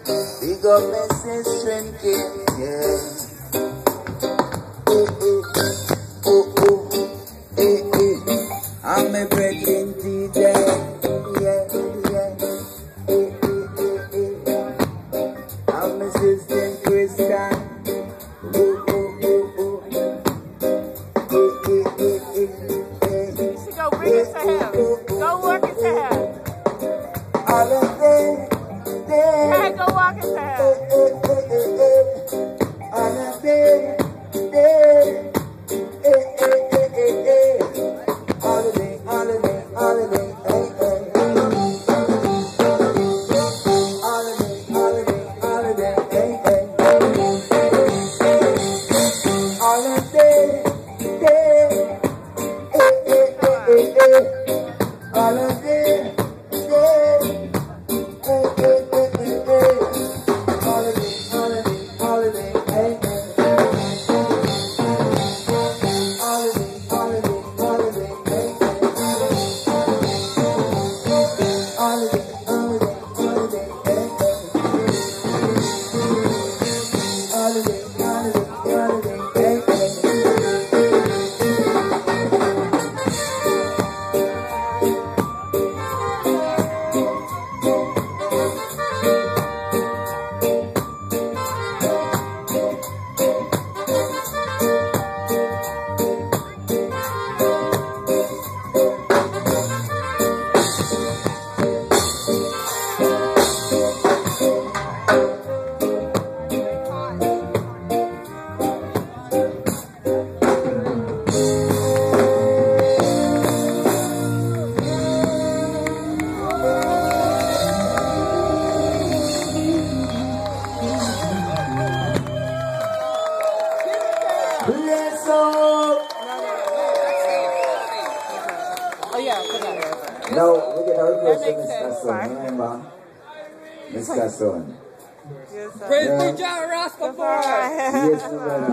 Big up Mrs. Shrinking, yeah. I'm a breaking DJ, yeah. I'm a sister Christian. Go bring it to him. Go work it to him. Holiday, Hey, go walk it to him. holiday, holiday, Now we get a request from Mr. Son, remember? Mr. Son. Praise the Jah Rastafari. Yes, brother.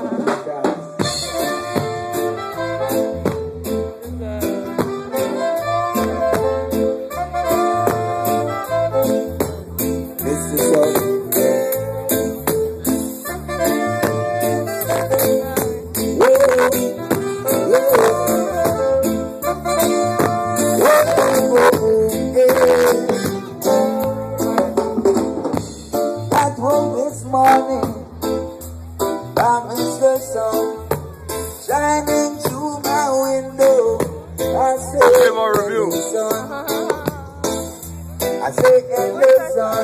At home this morning, I'm the sun shining through my window. I say, sun. I say, the sun.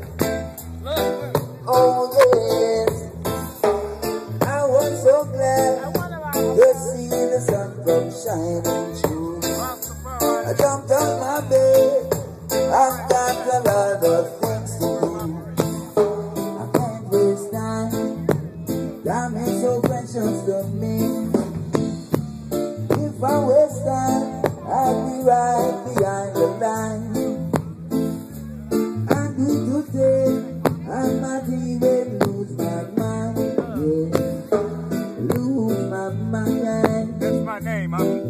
Oh yes, I was so glad to see the sun come shining through. I jumped on my bed, I've got a lot of things to do. I can't waste time, time is so precious to me. If I waste time, I'll be right behind the line. And today, I might even lose my mind, yeah. Lose my mind. That's my name.